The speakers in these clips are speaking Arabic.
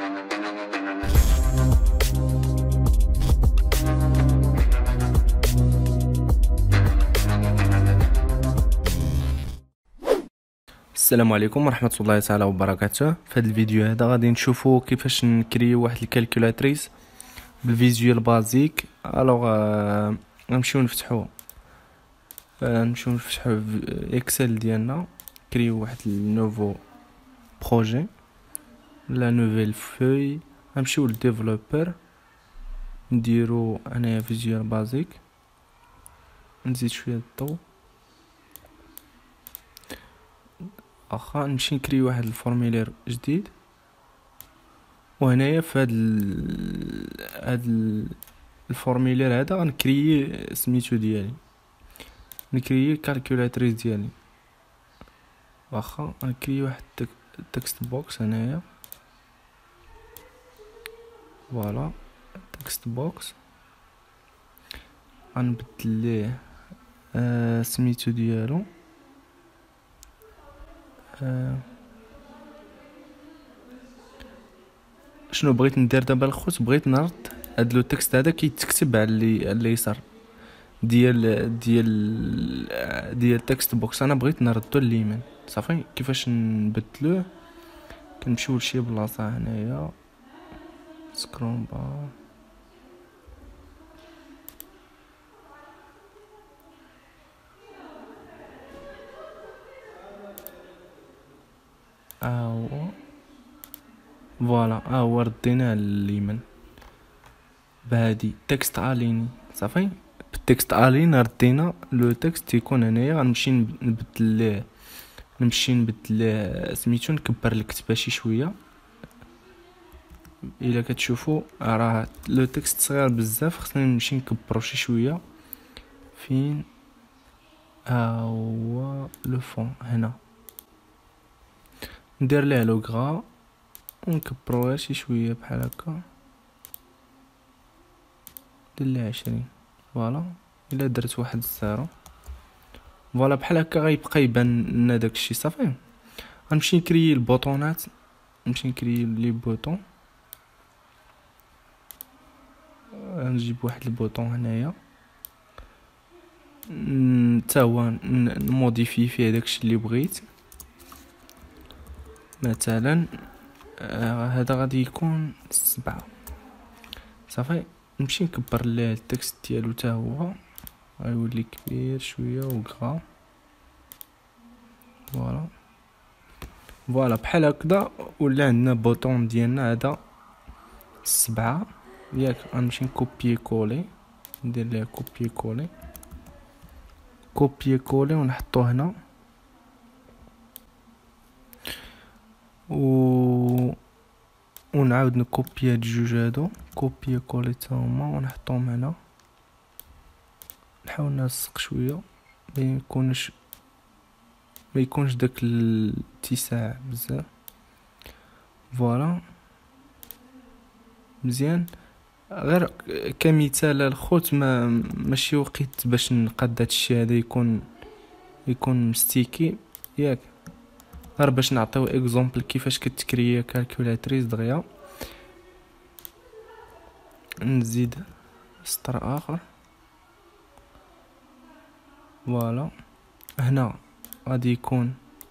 السلام عليكم ورحمه الله تعالى وبركاته. في هذا الفيديو هذا غادي نشوفوا كيفاش نكريو واحد الكالكولاتريس بالفيزيوال بازيك. الوغ نمشيو نفتحوا اكسل ديالنا، كريو واحد النوفو بروجي لا نوفيل فوي، نمشيو للديفلوبر، نديرو انايا فيزيوال بازيك، نزيد شويه الضوء، واخا نمشي نكري واحد الفورمولير جديد. وهنايا في هاد الفورمولير هذا غنكري سميتو ديالي، نكري كالكولاتريس ديالي. واخا غنكري واحد تكست بوكس هنايا، فوالا تكست بوكس، غنبدل ليه سميتو ديالو شنو بغيت ندير دابا الخوت، بغيت نرد هاد لو تكست هذا كيتكتب على اليسار ديال تكست بوكس، انا بغيت نردو لليمين. صافي كيفاش نبدلوه؟ كنمشيو لشي بلاصه هنايا، سكرول بار، فوالا هو رديناه لليمين بهادي تكست الين. صافي بالتكست الين ردينا لو تكست يكون هنايا. غنمشي نبدل ليه سميتو، نكبر الكتابه شي شويه. الا كتشوفوا راه لو تكست صغير بزاف، خصنا نمشي نكبرو شي شويه. فين هو لو فون؟ هنا ندير ليه لو غرا ونكبروها شي شويه بحال هكا، ندير ليه 20. فوالا الا درت واحد الزيرو، فوالا بحال هكا غيبقى يبان لنا داكشي. صافي غنمشي نكري البوطونات، نمشي نكري لي بوطون، نجيب واحد البوطون هنايا حتى هو نموديفي فيه داكشي اللي بغيت. مثلا هذا غادي يكون 7. صافي نمشي نكبر ليه التكست ديالو حتى هو غيولي كبير شويه وغرا. فوالا بحال هكذا ولا عندنا بوطون ديالنا هذا 7 ياك. غنمشي نكوبي كولي، ندير ليه كوبي كولي ونحطو هنا، ونعاود نكوبي هاد الجوج هادو، كوبي كولي تا هما ونحطوهم هنا. نحاول نلصق شويه ما يكونش داك الاتساع بزاف. فوالا مزيان. غير كمثال الخوت، ماشي وقيت باش نقاد هادشي هذا يكون مستيكي ياك، غير باش نعطيو اكزومبل كيفاش كتكريا كالكولاتريس دغيا. نزيد سطر اخر. فوالا هنا غادي يكون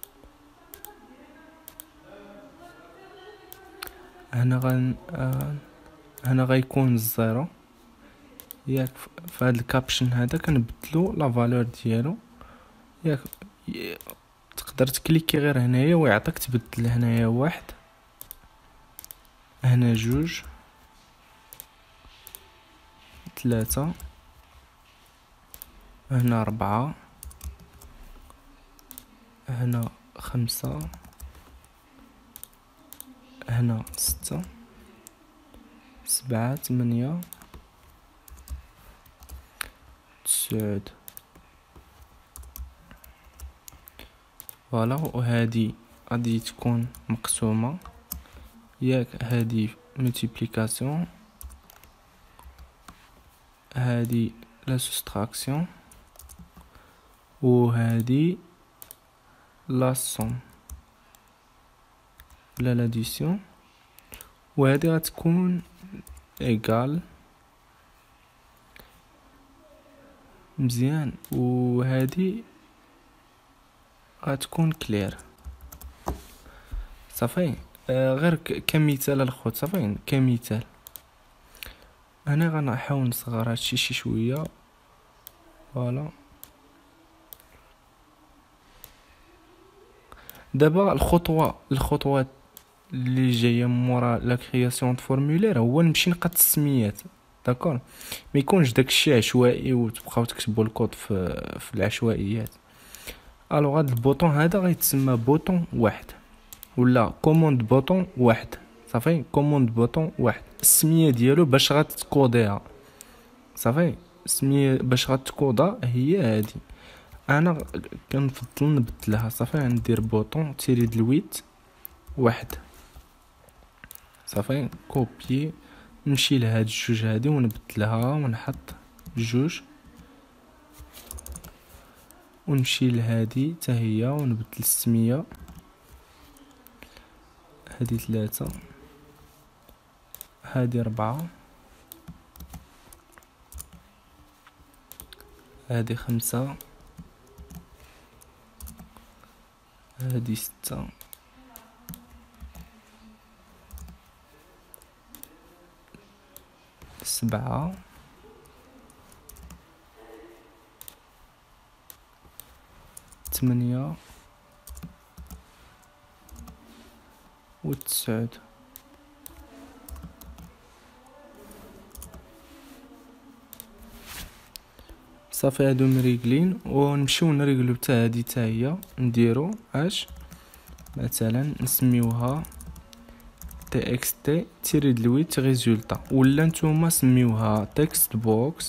هنا غيكون الزيرو ياك. فهاد الكابشن هذا كنبدلو لا فالور ديالو ياك. تقدر تكليكي غير هنايا ويعطيك تبدل هنايا 1، هنا 2، 3، هنا 4، هنا 5، هنا 6، 7، 8، 9. فوالا وهادي غادي تكون مقسومه ياك، هادي ملتيبليكاسيون، هادي لا سوستراكسيون، وهادي لا سوم ولا لاديسيون، وهذه غتكون ايكال مزيان، وهذه غتكون كلير. صافي. غير كمثال الخوت، صافي كمثال. انا غنحاول نصغر هادشي شي شويه. فوالا. دابا الخطوات اللي جايه مورا لا كرياسيون د فورمولير هو نمشي نقاد السميات. داكور، ما يكونش داكشي عشوائي وتبقاو تكتبوا الكود في العشوائيات. الوغ هاد البوطون هذا غيتسمى بوطون واحد، ولا كوموند بوطون واحد. صافي، كوموند بوطون واحد. السميه ديالو باش غتكوديها، صافي، السميه باش غتكودا هي هادي. انا كنفضل نبدلها. صافي، غندير بوطون تيري دلويت واحد. صافي، كوبي، نمشي لهاد الجوج هادي ونبدلها ونحط جوج، ونمشي لهادي حتى هي ونبدل السميه. هادي 3، هادي 4، هادي 5، هادي 6، 7، 8 و9. صافي، هادو مريقلين، ونمشيو نريقلو حتى هادي حتى هي. نديرو اش مثلا نسميوها تي اكس تي تيري دلويت ريزولتا، ولا نتوما سميوها تكست بوكس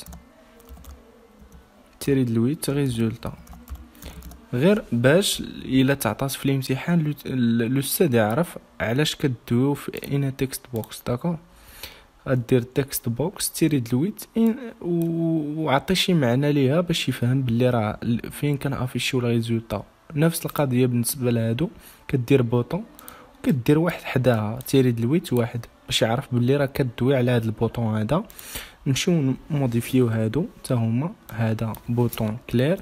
تيري دلويت ريزولتا. غير باش الا تعطات في الامتحان الاستاذ يعرف علاش كدويو في ان تكست بوكس. داكور، غدير تكست بوكس تيري دلويت وعطي شي معنى ليها باش يفهم بلي راه فين كان افيشيو الريزولتا. نفس القضيه بالنسبه لهادو، كدير بوطون كدير واحد حداها تيري دلويت واحد باش يعرف بلي راه كدوي على هاد البوطون هذا. نمشيو موديفيو هادو حتى هما. هذا بوطون كلير،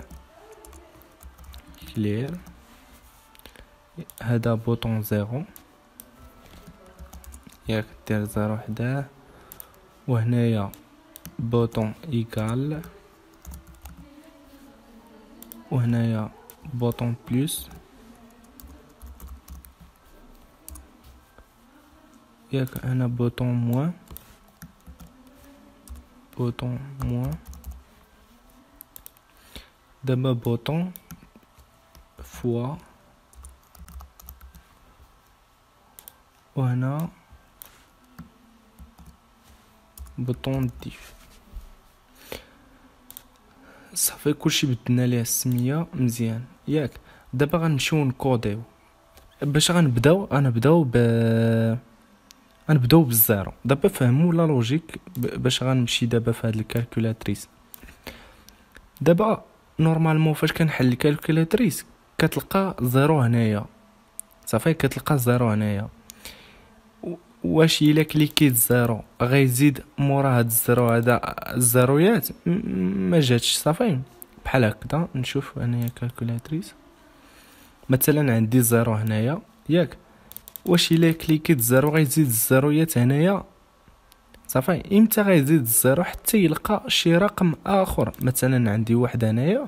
هذا بوطون زيرو، ياك دير زيرو حداه. وهنايا بوطون ايكال، وهنايا بوطون بلس، ياك هنا بوطون موان، بوطون موان. دابا بوطون فوا، وهنا بوطون ديف. صافي، كلشي بدلنا ليه السميه مزيان، ياك. دابا غنمشيو نكوديو. باش غنبداو بالزيرو. دابا فهموا لا لوجيك باش غنمشي دابا في هاد الكالكولاتريس. دابا نورمالمون فاش كنحل الكالكولاتريس كتلقى زيرو هنايا. صافي، كتلقى زيرو هنايا. واش الا كليكيت زيرو غيزيد مورا هاد الزيرو هذا الزيرويات؟ ما جاتش. صافي، بحال هكذا. نشوف انايا كالكولاتريس مثلا عندي زيرو هنايا، ياك. واش الا كليكيت زيرو غيزيد الزيرويات هنايا؟ صافي، امتى غيزيد الزيرو؟ حتى يلقى شي رقم اخر. مثلا عندي واحد هنايا،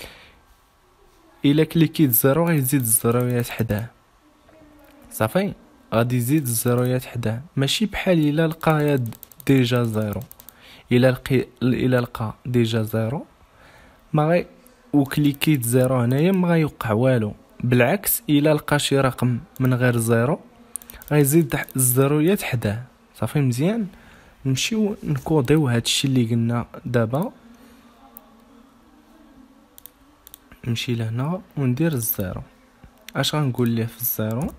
الا كليكيت زيرو غيزيد الزيرويات حداه. صافي، غادي يزيد الزيرويات حداه. ماشي بحال الا لقى ديجا زيرو. الا لقى ديجا زيرو ما غي وكليكيت زيرو هنايا ما غيوقع والو. بالعكس، الا لقى شي رقم من غير زيرو غيزيد الزيرويات حداه. صافي، مزيان. نمشيو نكوديو هادشي اللي قلنا دابا. نمشي لهنا وندير الزيرو. اش غنقول ليه في الزيرو؟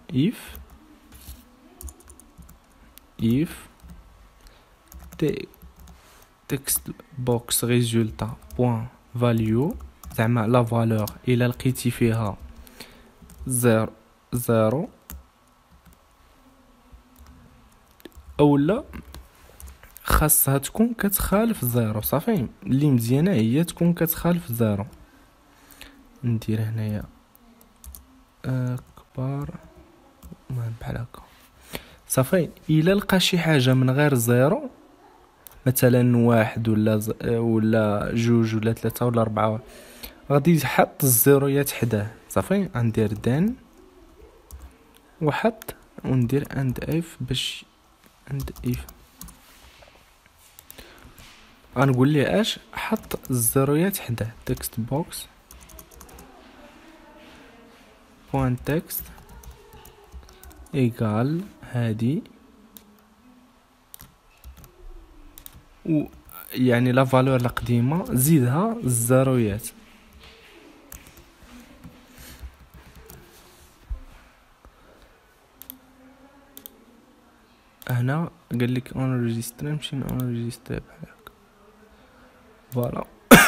if text box résultat point value، زعما لا فالور الا لقيتي فيها زيرو اولا خاصها تكون كتخالف زيرو. صافي، اللي مزيانه هي تكون كتخالف زيرو. ندير هنايا كبار بحال هكا. صافي، الا لقى شي حاجه من غير زيرو، مثلا واحد ولا جوج ولا ثلاثة ولا أربعة، غادي يحط الزيرويات حداه. صافي، غندير دان وحط وندير اند اف باش اند اف غنقول ليه اش حط الزيرويات حداه. تكست بوكس بوان تكست ايكال هادي، و يعني لا فالور القديمه زيدها الزيرويات. هنا قال لك انريجستري، نمشي انريجستري بحال هكا. فوالا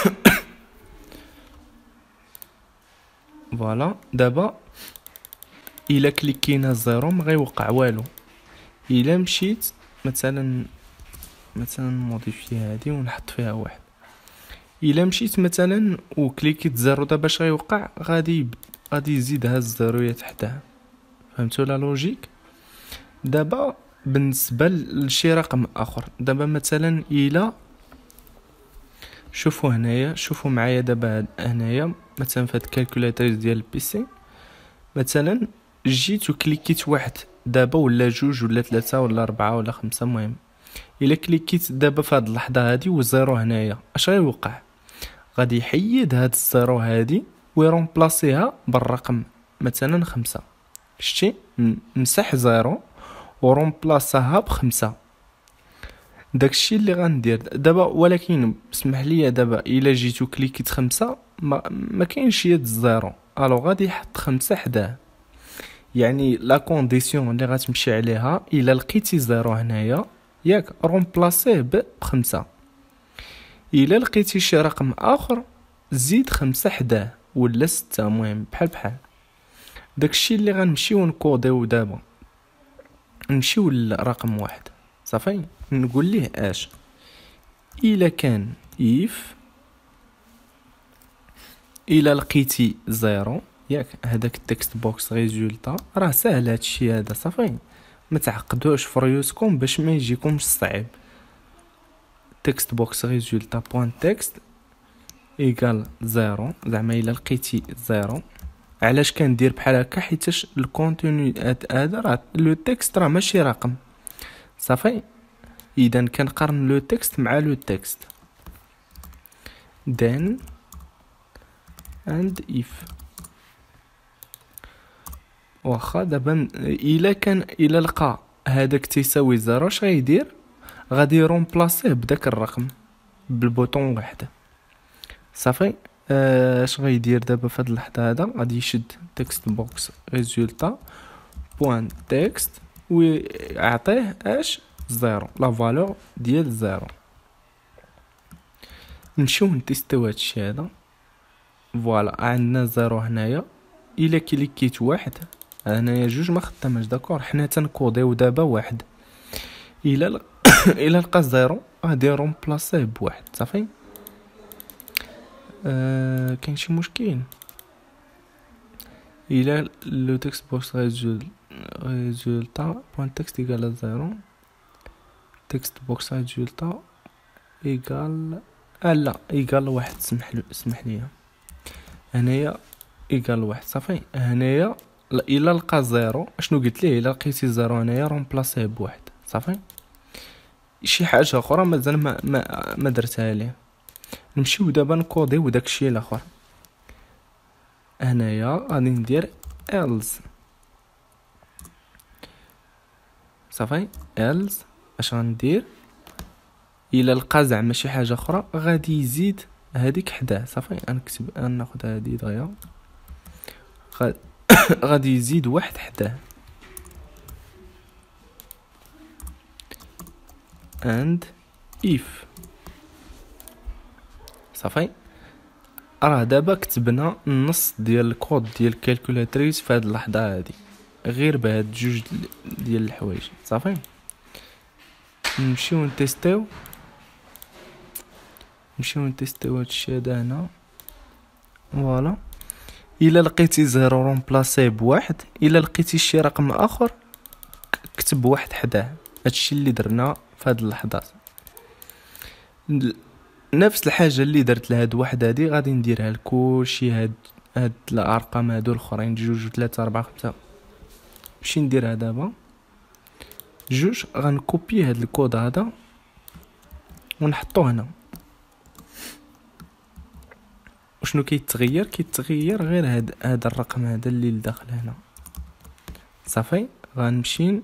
فوالا. دابا الا كليكينا زيرو ما غيوقع والو. الا مشيت مثلا موديفي هادي ونحط فيها واحد، الا مشيت مثلا وكليكيت زيرو دابا اش غيوقع؟ غادي يزيدها الزيرويات حداها. فهمتوا لا لوجيك؟ دابا بالنسبه لشي رقم اخر، دابا مثلا الا شوفوا هنايا، شوفوا معايا دابا هنايا مثلا في هاد الكالكولاتريس ديال البيسي، مثلا جيت وكليكيت واحد دابا ولا جوج ولا ثلاثة ولا أربعة ولا خمسة، المهم الا كليكيت دابا في هاد اللحظه هادي وزيرو هنايا، اش غيوقع؟ غادي يحيد هاد الزيرو هادي ويرومبلاسيها بالرقم مثلا 5. شتي؟ مسح زيرو ورومبلاساها ب5. داكشي اللي غندير دابا. ولكن اسمح لي دابا الا جيت وكليكيت 5 ما كاينش يد الزيرو، الو غادي يحط 5 حداه. يعني لا كونديسيون اللي غتمشي عليها الا لقيتي زيرو هنايا ياك رومبلاسيه ب5. الا لقيتي شي رقم اخر زيد 5 حداه ولا 6، المهم بحال داكشي اللي غنمشيو نكوديو دابا. نمشيو لرقم واحد. صافي، نقول ليه اش الا كان اف الا لقيتي زيرو ياك، هذاك التكست بوكس ريزولتا راه ساهل هادشي هذا. صافي، ما تعقدوش في ريوسكم باش ما يجيكمش صعيب. تكست بوكس ريزولتا بوان تكست ايكال زيرو، زعما الا لقيتي زيرو. علاش كندير بحال هكا؟ حيتاش الكونتوني هذا راه لو تكست راه ماشي رقم. صافي، اذا كنقارن لو تكست مع لو تكست. then and if واخا دابا الا لقى هذاك تيساوي زيرو، اش غيدير؟ غادي يرومبلاسيه بداك الرقم بالبوطون واحد. صافي، اش غيدير دابا في هاد اللحظه هذا؟ غادي يشد تكست بوكس ريزولتا بوان تكست ويعطيه اش؟ زيرو، لا فالور ديال زيرو. نمشيو نتيستيو هادشي هذا. فوالا، عندنا زيرو هنايا. الا كليكيت واحد هنايا جوج ما خداماش، داكور، حنا تنكوديو دابا واحد. الا الا لقى زيرو غادي رومبلاسيه بواحد. صافي، كاين شي مشكل؟ الا لو تكست بوكس ريزولتا بوان تكست ايكال زيرو، تكست بوكس ريزولتا ايكال لا ايكال واحد. اسمح لي هنايا ايكال واحد. صافي، هنايا الا لقى زيرو، اشنو قلت ليه؟ الا لقيتي زيرو هنايا رومبلاسيه بواحد. صافي، شي حاجه اخرى مازال ما درتها ليه. نمشيو دابا نكوديو داكشي الاخر. هنايا غادي ندير else. صافي، else اش غندير؟ الا لقى زعما شي حاجه اخرى غادي يزيد هذيك حداه. صافي، نكتب ناخذ هذه دغيا، غادي يزيد واحد حداه. and if. صافي، راه دابا كتبنا النص ديال الكود ديال الكالكولاتريس في هاد اللحظه هادي غير بهاد جوج ديال الحوايج. صافي، نمشيو نتيستيو هادشي هذا هنا. فوالا الا لقيتي زيرو رومبلاسيه بواحد، الا لقيتي شي رقم اخر كتب واحد حداه. هادشي اللي درنا في هاد اللحظات. نفس الحاجه اللي درت لهاد واحد هادي غادي نديرها لكلشي هاد الارقام هادو الاخرين 2 3 4 5. نمشي نديرها دابا جوج، غنكوبي هاد الكود هذا ونحطوه هنا. وشنو كيتغير غير هاد الرقم هذا اللي لداخل هنا. صافي غنمشي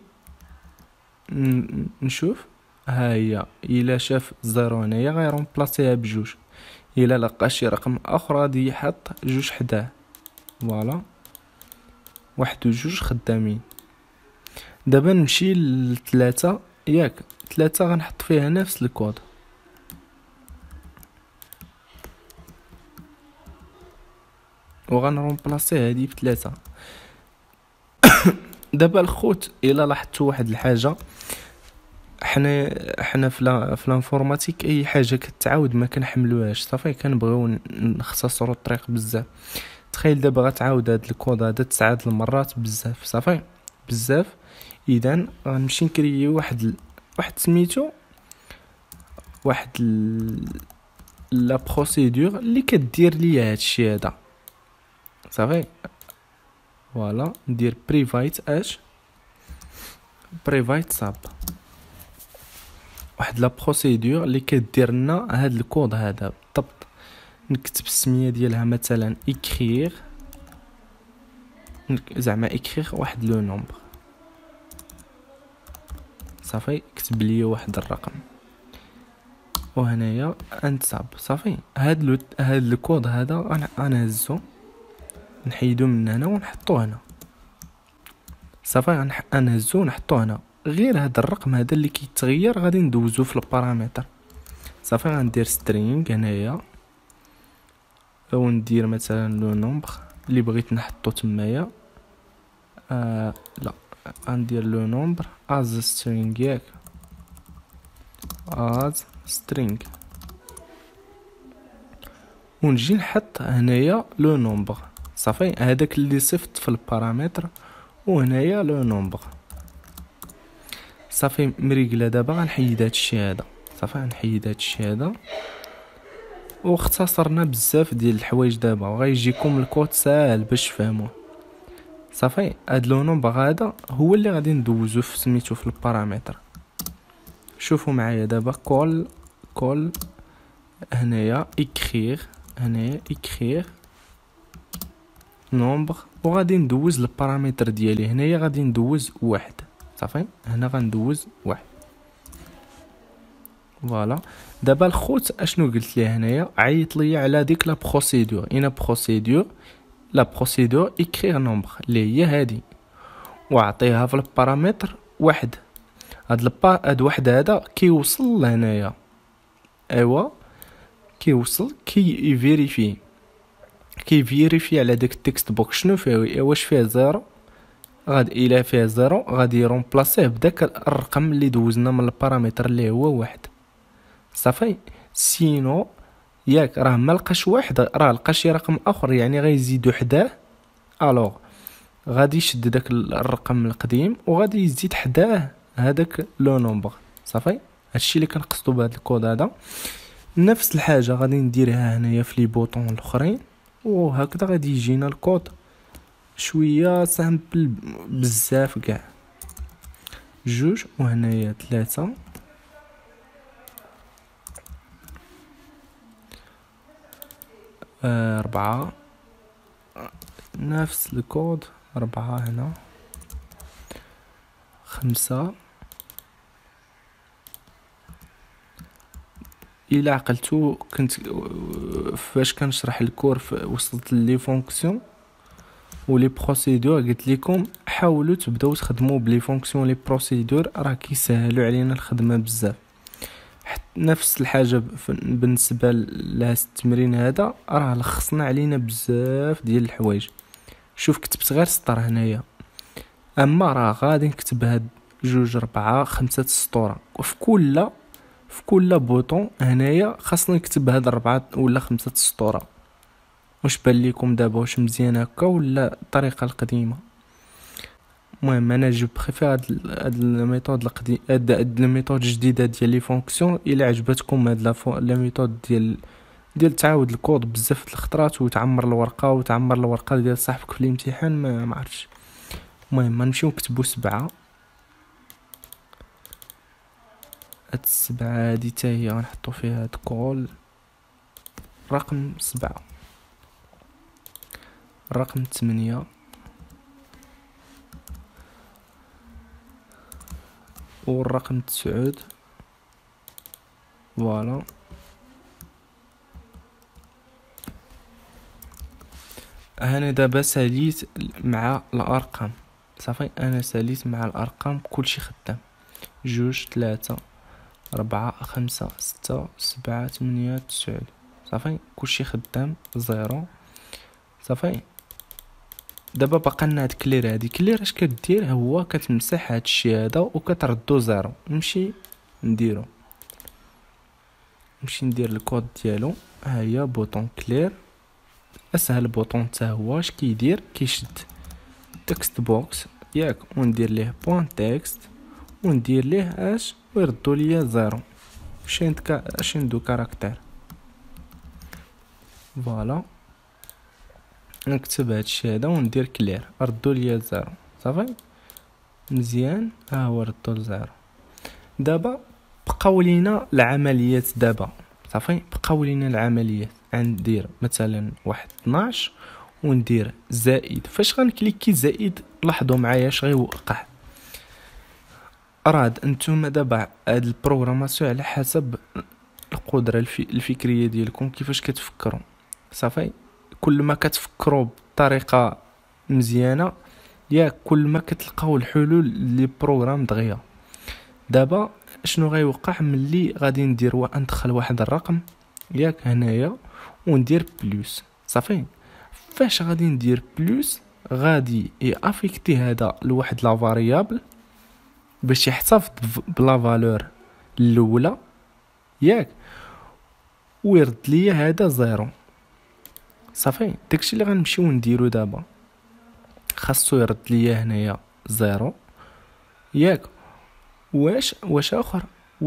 نشوف. ها هي الا شاف زيرو هنايا غيرومبلاسيها بجوج، الا لقى شي رقم اخر غادي يحط جوج حداه. فوالا واحد وجوج خدامين. دابا نمشي لثلاثة، ياك ثلاثة غنحط فيها نفس الكود. وغنرومبلاسي هادي بثلاثة. دابا الخوت الا لاحظتوا واحد الحاجه، حنا في الانفورماتيك اي حاجه كتعاود ما كنحملوهاش. صافي كنبغيو نختصروا الطريق بزاف. تخيل دابا غتعاود هاد الكود هذا 9 المرات بزاف. صافي بزاف. اذا غنمشي نكري واحد سميتو واحد لا بروسيدور اللي كدير ليا هادشي هذا. صافي فوالا ندير بريفايت صاب، واحد لا بروسيدور اللي كدير لنا هاد الكود هذا بالضبط. نكتب السميه ديالها مثلا اكريغ، زعما اكريغ واحد لو نومبر. صافي كتب لي واحد الرقم وهنايا انتصاب. صافي هاد الكود هذا انا هزو نحيدو من هنا ونحطوه هنا. صافي نهزو ونحطوه هنا. غير هاد الرقم هذا اللي كيتغير غادي ندوزو في البارامتر. صافي غندير سترينغ هنايا او ندير مثلا لو نومبر اللي بغيت نحطو تمايا. لا غندير لو نومبر از سترينغ، ياك از سترينغ، ونجي نحط هنايا لو نومبر. صافي هذاك اللي صيفط في البارامتر وهنايا لو نومبر. صافي مريقله. دابا غنحيد هادشي هذا. صافي غنحيد هادشي هذا واختصرنا بزاف ديال الحوايج. دابا غيجيكم الكود ساهل باش تفهموه. صافي هاد لو نومبر هذا هو اللي غادي ندوزو في سميتو في البارامتر. شوفوا معايا دابا كول هنايا اكريغ، هنايا اكريغ نومبر، وغادي ندوز البارامتر ديالي. هنايا غادي ندوز واحد. صافي هنا غندوز واحد. فوالا دابا الخوت اشنو قلت ليه هنايا؟ عيط لي على ديك لا بروسيدور. اين بروسيدور لا بروسيدور اكريغ نومبر اللي هي هادي، واعطيها في البارامتر واحد. هاد واحد هذا كيوصل لهنايا. ايوا كيوصل كيفيريفي على داك التكست بوكس شنو فيه. واش فيه زيرو، غادي الا فيه زيرو غادي يرومبلاسيه بداك الرقم اللي دوزنا من البارامتر اللي هو واحد. صافي سينو ياك راه ما لقاش واحد، راه لقى شي رقم اخر يعني غيزيدو حداه. الوغ غادي يشد داك الرقم القديم وغادي يزيد حداه هذاك لو نومبر. صافي هادشي اللي كنقصدو بهذا الكود هذا. نفس الحاجه غادي نديرها هنايا في لي بوطون الاخرين، وهكذا غادي يجينا الكود شويه سامبل بزاف كاع. جوج وهنايا 3 4 نفس الكود 4 هنا 5. الى عقلتو كنت فاش كنشرح الكور وصلت لي فونكسيون ولي بروسيدور قلت لكم حاولوا تبداو تخدموا بلي فونكسيون لي بروسيدور، راه كيسهلوا علينا الخدمه بزاف. نفس الحاجه بالنسبه لهذا التمرين هذا، راه لخصنا علينا بزاف ديال الحوايج. شوف كتبت غير سطر هنايا، اما راه غادي نكتب جوج 4 5 سطور، في كل بوطون هنايا خاصنا نكتب هاد 4 ولا 5 سطور. واش بان ليكم دابا؟ واش مزيان هكا ولا الطريقه القديمه؟ المهم انا جو بريفير هاد الميثود القديم، هاد الميثود الجديده ديال لي فونكسيون. الا عجبتكم هاد لا ميثود ديال تعاود الكود بزاف د الخطرات وتعمر الورقه ديال صاحبك في الامتحان، ما عرفتش. المهم نمشيو نكتبوا 7. هاد 7 هادي حتى هي غنحطو فيها هاد كول رقم 7. الرقم 8 والرقم 9. فوالا انا دابا ساليت مع الارقام. صافي انا ساليت مع الارقام، كلشي خدام. 2 3 4 5 6 7 8 9. صافي كلشي خدام. 0. صافي دابا باقا لنا هاد كلير. هادي كلير اش كدير؟ هو كتمسح هاد الشيء هذا وكتردو 0. نمشي ندير الكود ديالو. ها هي بوطون كلير، اسهل بوطون حتى هو. اش كيدير؟ كيشد تكست بوكس ياك، وندير ليه بوين تكست وندير ليه اش ويردو ليا 0 شين دو كاركتير. فوالا نكتب هادشي هذا وندير كلير، ردوا ليا 0. صافي مزيان. ها هو ردوا 0. دابا بقاو لينا العمليات. صافي بقاو لينا العمليات. غندير مثلا واحد 12 وندير زائد. فاش غنكليكي زائد لاحظوا معايا اش غيوقع. راد انتم دابا هاد البروغراماسيون على حسب القدره الفكريه ديالكم، كيفاش كتفكروا. صافي كل ما كتفكروا بطريقه مزيانه ياك كل ما كتلقاو الحلول لي بروغرام دغيا. دابا شنو غيوقع ملي غادي ندير ندخل واحد الرقم ياك هنايا وندير بلس. صافي فاش غادي ندير بلس غادي افيكتي هذا لواحد لا فاريابل باش يحتفظ بلا فالور الاولى ياك، ويرد ليا هذا 0. صافي داكشي اللي غنمشيو نديرو دابا. خاصو يرد ليا هنايا 0 ياك. واش اخر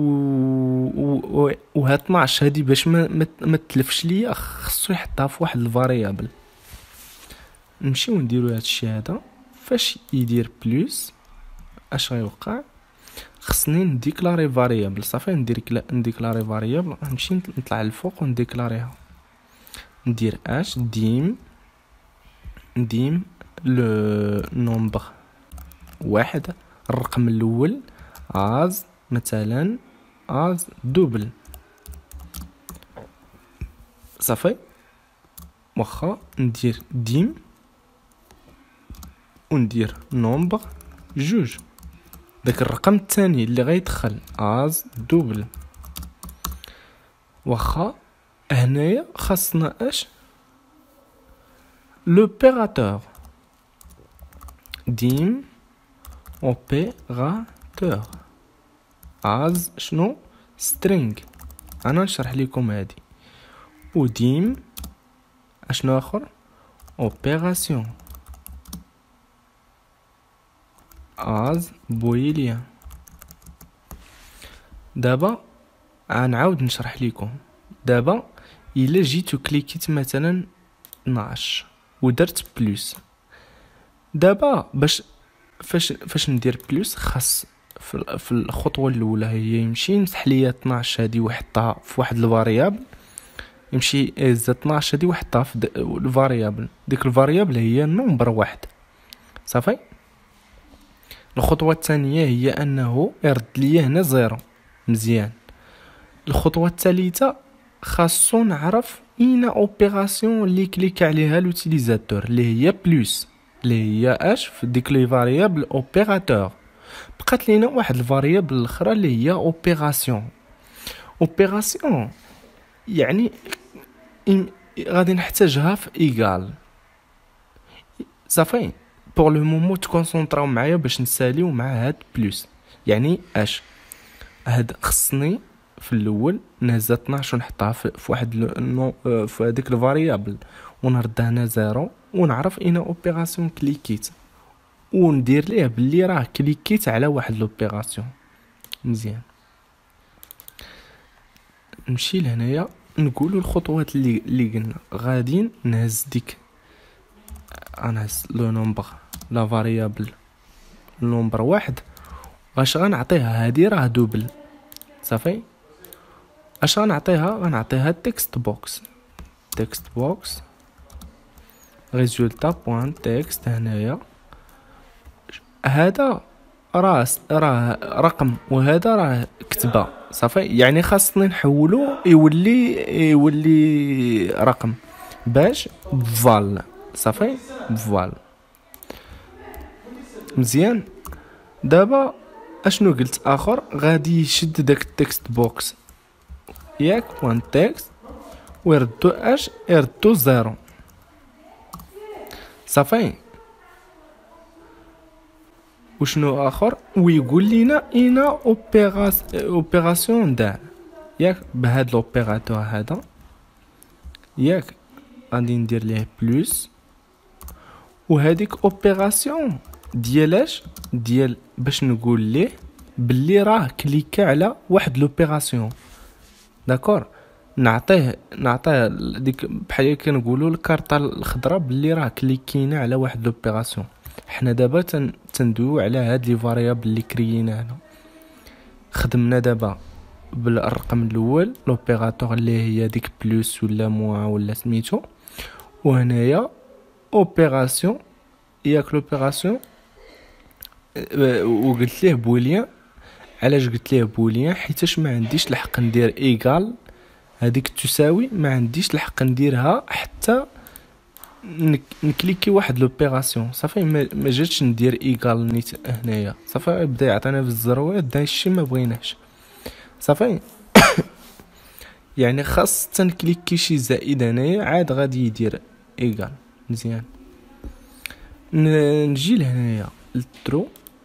وها 12 هادي باش ما تلفش ليا خاصو يحطها في واحد الفاريابل. نمشيو نديرو هادشي هذا. فاش يدير بلس اش غيوقع؟ خصني نديكلاري فاريابل. صافي نديكلاري فاريابل. نمشي نطلع للفوق ونديكلاريها. ندير اش ديم لو نومبر 1 الرقم الاول از مثلا از دوبل. صافي واخا ندير ديم وندير نومبر 2 داك الرقم الثاني اللي غيدخل از دوبل. واخا هنايا خاصنا اش لوبيراتور ديم اوبيراتور از شنو سترينغ. انا نشرح لكم هادي. وديم اشنو اخر اوبيراسيون از بويليان. دابا غنعاود نشرح لكم. دابا الا جيتو كليكيت مثلا 12 ودرت بلس. دابا فاش ندير بلس خاص في الخطوه الاولى هي يمشي يمسح ليا 12 هذه ويحطها في واحد الفاريابل. يمشي يهز 12 هذه ويحطها في الفاريابل. ديك الفاريابل هي نمبر 1. صافي الخطوه الثانيه هي انه يرد ليا هنا 0. مزيان. الخطوه الثالثه خاصو نعرف اين اوبيراسيون اللي كليك عليها لوتيليزاتور اللي هي بلس، اللي هي اش في ديك لي فاريابل اوبيراتور. بقات لينا واحد الفاريابل الاخرى اللي هي اوبيراسيون. يعني غادي نحتاجها في ايغال. صافي بور لو مومون تكونسونطراو معايا باش نساليو مع هاد بلس. يعني اش هاد خصني في الاول نهز 12 ونحطها في واحد في هذيك الفاريابل ونرد هنا زيرو ونعرف اين اوبيراسيون كليكيت وندير ليه باللي راه كليكيت على واحد لوبيراسيون. مزيان نمشي لهنايا نقولوا الخطوات اللي قلنا غادي نهز ديك غنهز لو نومبر لا فاريابل نومبر واحد واش غنعطيها هادي راه دوبل صافي. اش غنعطيها تكست بوكس ريزولتا بوان تكست. هنايا هذا راه رقم وهذا راه كتبه صافي، يعني خاصني نحولو يولي رقم باش فال صافي فال. مزيان دابا اشنو قلت اخر غادي يشد داك التكست بوكس ياك وان تكست ويردو اش يردو زيرو صافي. وشنو اخر ويقول لينا اين اوبيراسيون دار ياك بهاد لوبيراتور هذا ياك غادي ندير ليه بلس وهذيك اوبيراسيون ديالاش ديال باش نقول ليه باللي راه كليكا على واحد لوبيراسيون داكور. نعطيه ديك بحال كنقولوا الكارطه الخضراء باللي راه كليكينا على واحد لوبيراسيون. حنا دابا تندويو على هاد لي فاريابل اللي كريينا هنا. خدمنا دابا بالرقم الاول لوبيراتور اللي هي ديك بلس ولا موان ولا سميتو، وهنايا اوبيراسيون ياك لوبيراسيون وقلت ليه بوليان. علاش قلت ليه بوليان؟ حيتاش ما عنديش الحق ندير ايغال هذيك تساوي، ما عنديش الحق نديرها حتى نكليكي واحد لوبيراسيون صافي. ما جاتش ندير ايغال نيت هنايا صافي، بدا يعطينا في الزروات دا الشيء ما بغيناش صافي. يعني خاص تنكليكي شي زائد هنايا عاد غادي يدير ايغال. مزيان نجي لهنايا الترو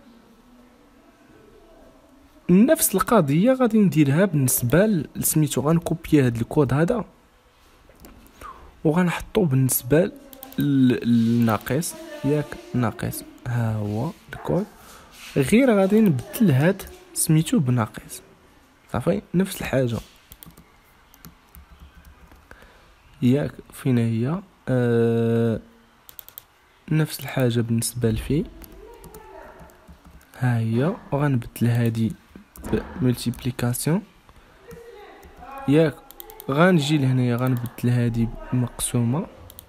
نفس القضيه غادي نديرها بالنسبه لسميتو. غنكوبي هاد الكود هذا وغنحطو بالنسبه للناقص ياك ناقص. ها هو الكود غير غادي نبدل هاد سميتو بناقص صافي. نفس الحاجه ياك فين هي نفس الحاجه بالنسبه لفي ها هي. وغنبدل هادي بملتيبليكاسيون ياك. غنجي لهنايا غنبدل هادي مقسومه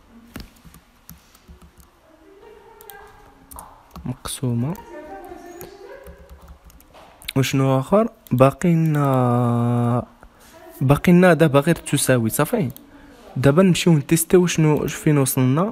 وشنو اخر باقي لنا دابا غير تساوي صافي. دابا نمشيو نتيستيو شنو فين وصلنا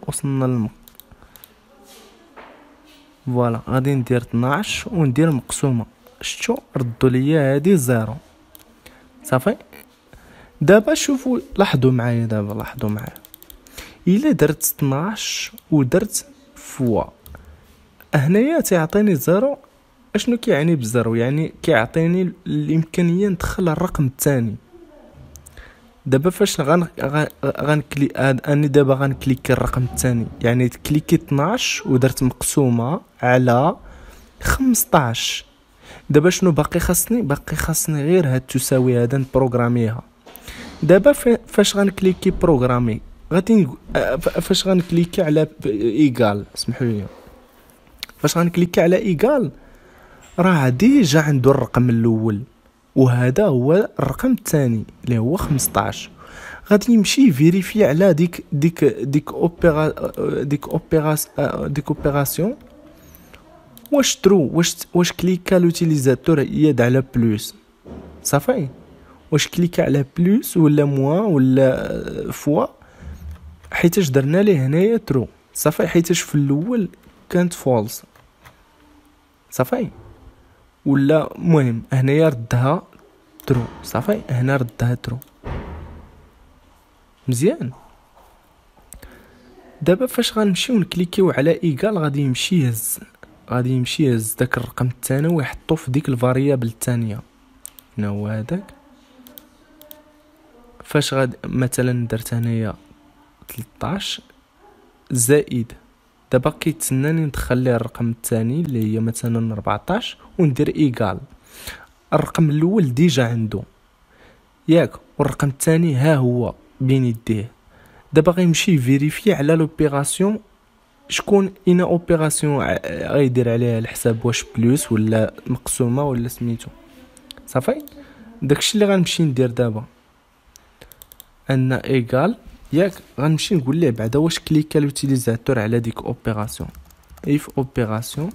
فوالا. غادي ندير 12 وندير مقسومه شتو ردوا ليا هادي زيرو صافي. دابا شوفوا لاحظوا معايا الا درت 12 ودرت فوا هنايا تيعطيني زيرو. اشنو كيعني بزيرو؟ يعني كيعطيني الامكانيه ندخل الرقم الثاني. دابا فاش غنكلي اني دابا غنكليكي الرقم الثاني يعني كليكي 12 ودرت مقسومه على 15. دابا شنو باقي خاصني غير هاد تساوي هذا نبروغراميها. دابا فاش غنكليكي بروغرامي غادي فاش غنكليكي على ايغال اسمحوا لي فاش غنكليكي على ايغال راه ديجا عنده الرقم الاول وهذا هو الرقم الثاني اللي هو 15. غادي يمشي فيريفي على ديك اوبيراسيون واش ترو واش كليكا لوتيليزاتور يد على بلس صافي. واش كليكا على بلس ولا موان ولا فوا حيتاش درنا ليه هنايا ترو صافي. حيتاش في الاول كانت فولس صافي. ولا مهم هنايا ردها ترو صافي. هنا ردها ترو. مزيان دابا فاش غنمشيو نكليكيو على ايغال غادي يمشي يهز غادي يمشي يهز داك الرقم الثاني ويحطو في ديك الفاريابل الثانيه. شنو هو هذاك؟ فاش غادي مثلا درت هنايا 13 زائد، دابا كيتسناني ندخل ليه الرقم الثاني اللي هي مثلا 14 وندير ايكال. الرقم الاول ديجا عنده ياك، والرقم الثاني ها هو بين يديه. دابا غيمشي فيريفي على لوبيراسيون شكون اين اوبيراسيون غيدير عليها الحساب، واش بلوس ولا مقسومه ولا سميتو. صافي داكشي اللي غنمشي ندير دابا، ان ايكال ياك. غنمشي نقول ليه بعدا واش كليكا لوتيليزاتور على ديك اوبيراسيون، اف اوبيراسيون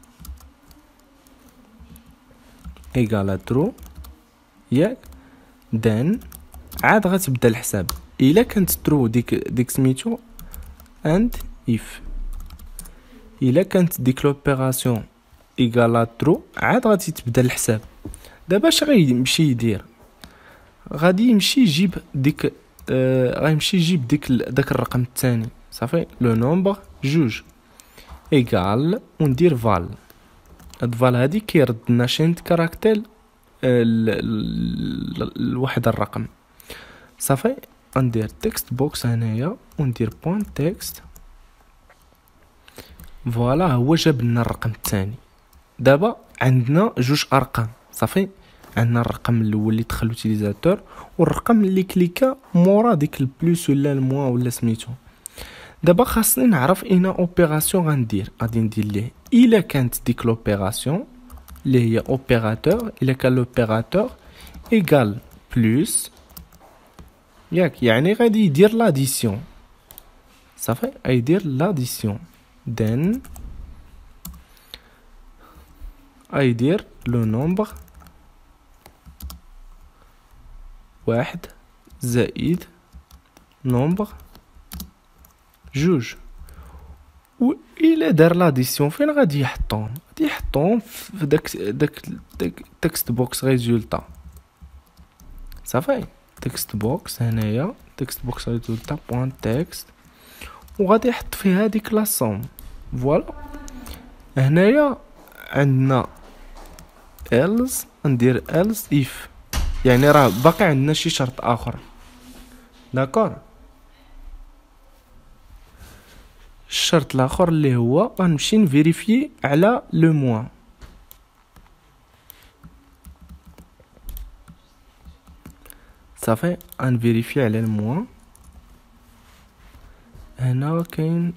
ايكال ترو ياك. دان عاد غتبدا الحساب. الا كانت ترو ديك سميتو اند اف. الا كانت ديك لوبيراسيون ايكال ترو عاد غادي تبدا الحساب. دابا اش غيمشي يدير؟ غادي يمشي يجيب ديك غيمشي يجيب داك الرقم الثاني. صافي لو نومبر جوج ايكال وندير فال. هاد فال هادي كيرد لنا شينت كاركتير لواحد الرقم. صافي غندير تكست بوكس هنايا وندير بوين تكست. فوالا هو جاب لنا الرقم الثاني. دابا عندنا جوج ارقام. صافي عندنا الرقم الاول اللي دخل لوتيليزاتور والرقم اللي كليكا مورا ديك البلوس ولا الموا ولا سميتو. دابا خاصني نعرف اين اوبيراسيون غندير. غادي ندير ليه الا كانت ديك لوبيراسيون اللي هي اوبيراتور، الا كان لوبيراتور ايكال بلوس ياك، يعني غادي يدير لاديسيون. صافي غيدير لاديسيون. دن غيدير لو نومبر واحد زائد نومبر جوج. و الى دار لاديسيون فين غادي يحطهم؟ غادي يحطهم في داك تكست بوكس ريزولتا. صافي تكست بوكس هنايا، تكست بوكس ريزولتا بوين تكست، وغادي يحط فيها هذيك لا سوم. فوالا هنايا عندنا else، ندير else if، يعني راه باقي عندنا شي شرط اخر. داكور. الشرط الاخر اللي هو غنمشي نفيريفي على لو موا. صافي غنفيريفي على الموا. هنا كاين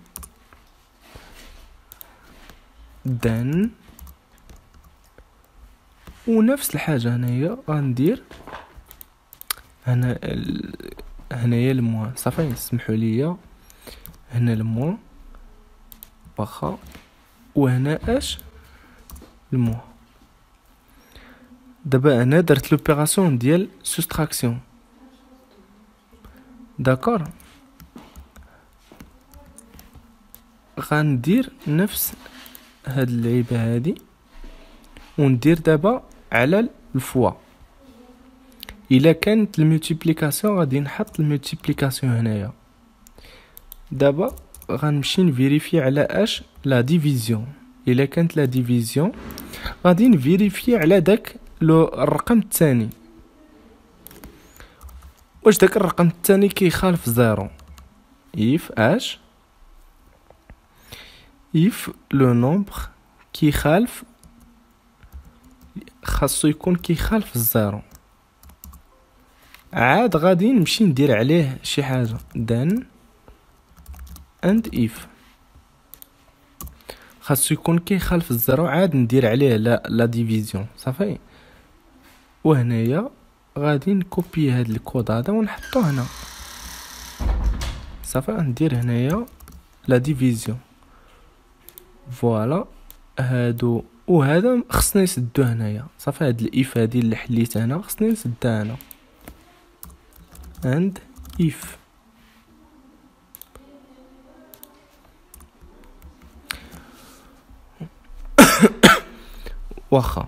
دن، ونفس الحاجه هنايا غندير هنايا الموا. صافي سمحوا لي هنا الموا واخا، وهنا اش الموا. دابا انا درت لوبيراسيون ديال سوستراكسيون. داكور. غندير نفس هاد اللعيبه هادي وندير دابا على الفوا. الا كانت الملتيبليكاسيون غادي نحط الملتيبليكاسيون هنايا. دابا غنمشي نفيريفي على اش لا ديفيزيون. الا كانت لا ديفيزيون غادي نفيريفي على داك الرقم الثاني، واش داك الرقم الثاني كيخالف زيرو. اف اش اف لو نومبر كيخالف، خاصو يكون كيخالف الزيرو. عاد غادي نمشي ندير عليه شي حاجه. دن اند اف خاصو يكون كيخالف الزيرو، عاد ندير عليه لا ديفيزيون. صافي وهنايا غادي نكوبي هاد الكود هذا ونحطو هنا. صافي ندير هنايا لا ديفيزيون. فوالا هادو وهذا خصني نسدو هنايا. صافي هاد الاف هادي اللي حليت هنا خصني نسدها هنا. اند اف واخا.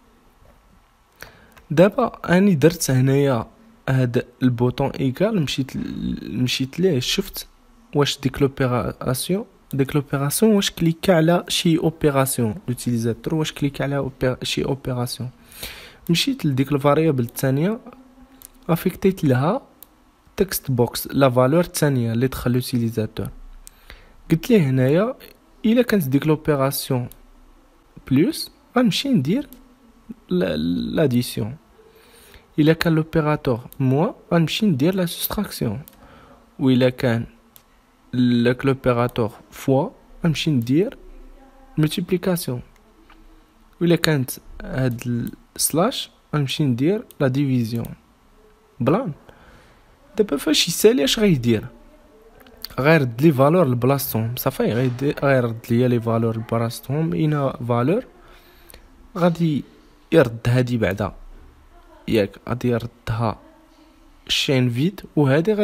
دابا اني درت هنايا هاد البوطون ايكال، مشيت ليه شفت واش ديك لوبيراسيون ديك لوبيراسيون واش كليكا على شي اوبيراسيون لوتيليزاتور، واش كليكا على شي اوبيراسيون. مشيت لديك الفاريابل الثانيه افيكتيت لها تكست بوكس لا فالور الثانيه اللي دخل لوتيليزاتور. قلت ليه هنايا الا كانت ديك لوبيراسيون بلس غنمشي ندير لاديسيون، الا كان لوبيراتور موا غنمشي ندير لا سوستراكسيون، و الا كان لوبيراتور فوا غنمشي ندير ملتيبليكاسيون، و الا كانت هاد السلاش غنمشي ندير لا ديفيزيون. بلان دابا فاش يسالي اش غيدير؟ غيرد لي فالور لبلاصتهم صافي، غيرد ليا لي فالور لبلاصتهم. اين فالور غادي يرد هادي بعدا ياك، غادي يردها شين فيد، وهادي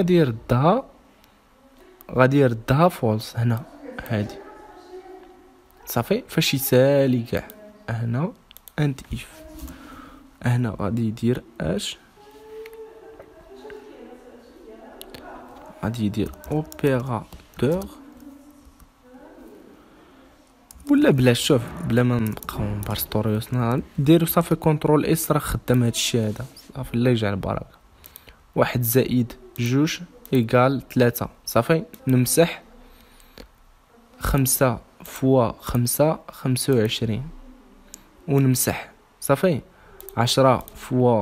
غادي يردها فولس هنا هادي صافي. فاش يسالي كاع هنا اند اف هنا غادي يدير اش؟ غادي يدير اوبيراتور ولا بلا شوف بلا ما نبقاو نبارستوريوسنا ديرو صافي كنترول اس راه خدام هادشي هذا صافي. الله يجعل البركه. 1 زائد 2 إيكال 3 صافي. نمسح 5 فوا 5 25 ونمسح صافي. 10 فوا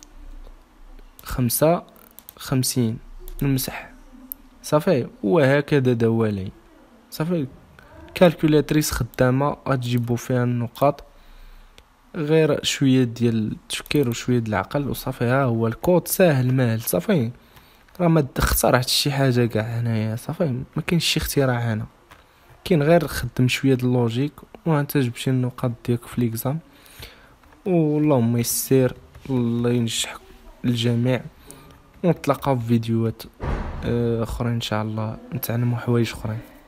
5 50 نمسح صافي. وهكذا دوالي صافي. كالكولاتريس خدامه غتجيبو فيها النقاط، غير شويه ديال التفكير وشويه ديال العقل وصافي. ها هو الكود ساهل ماهل صافي، راه ما اخترعتش شي حاجه كاع هنايا صافي. ما كاينش شي اختراع هنا، كاين غير خدم شويه د اللوجيك وانت جبتي النقاط ديالك في ليكزام. واللهم يسير، الله ينجح الجميع، ونتلاقاو في فيديوهات اخرين ان شاء الله، نتعلموا حوايج اخرين.